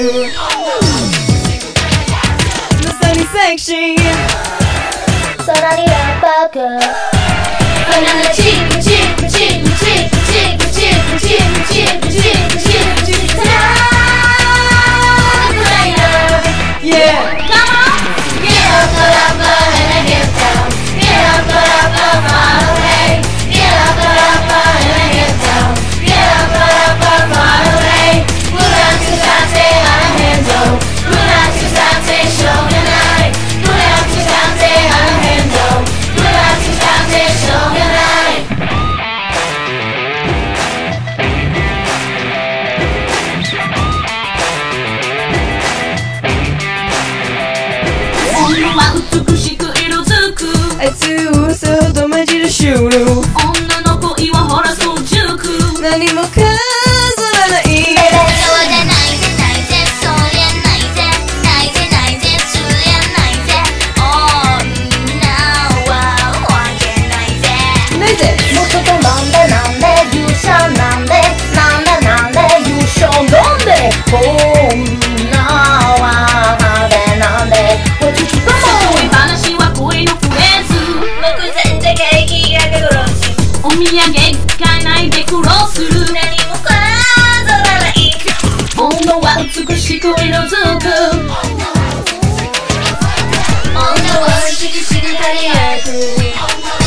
まさにセクシー。 さらにラッパーが鼻がチクチクチクチクチクチクチクチクチクチクチクチクライナー Yeah Come on Get up the rapper and I get down Get up the rapper far away Get up the rapper and I get down Get up the rapper far away Put on to Sante on a handle Put on to Sante show the night Put on to Sante on a handle Put on to Sante show the night女は美しく色づくあいつ嘘と混じるシュール。 女の恋はほらそう熟何も飾らない。 そうじゃないぜないぜそりゃないぜないぜないぜそりゃないぜ女はわけないぜないぜ。 もっとなんでなんで勇者なんでなんでなんで優勝なんで女はなんでなんで落ち着こう恋話は恋のフレーズ目前でケーキがけ殺すお土産買えないで苦労する何も飾らない女は美しく色づく女は美しく輝く